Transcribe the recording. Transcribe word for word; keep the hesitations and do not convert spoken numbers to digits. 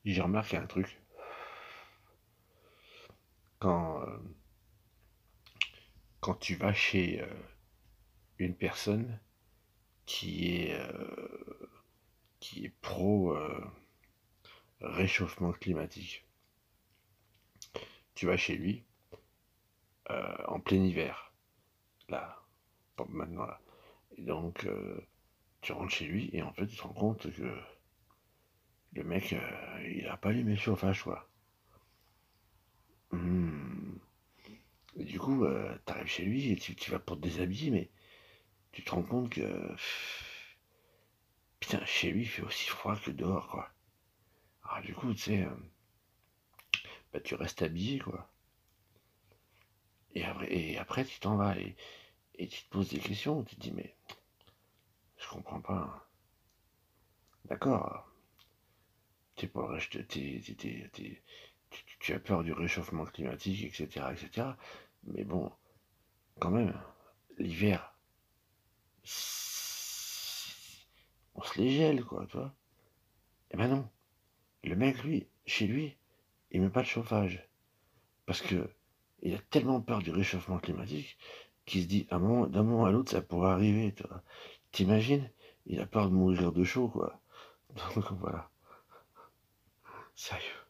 J'ai remarqué un truc. Quand, euh, quand tu vas chez euh, une personne qui est, euh, qui est pro euh, réchauffement climatique, tu vas chez lui euh, en plein hiver, là, pas maintenant là. Et donc, euh, tu rentres chez lui et en fait, tu te rends compte que le mec, euh, il a pas allumé le chauffage, quoi. Hmm. Et du coup, euh, t'arrives chez lui et tu, tu vas pour te déshabiller, mais tu te rends compte que, pff, putain, chez lui, il fait aussi froid que dehors, quoi. Alors du coup, tu sais, euh, bah, tu restes habillé, quoi. Et après, et après tu t'en vas et, et tu te poses des questions. Tu te dis, mais je comprends pas. D'accord, t'es pour le reste, t'es, t'es- t'es- t'es- tu, tu as peur du réchauffement climatique, et cetera, et cetera. Mais bon, quand même, l'hiver, on se les gèle, quoi, tu vois. Eh ben non, le mec, lui, chez lui, il met pas de chauffage. Parce que il a tellement peur du réchauffement climatique qu'il se dit, à un moment- d'un moment à l'autre, ça pourrait arriver, tu vois. T'imagines? Il a peur de mourir de chaud, quoi. Donc voilà, sérieux.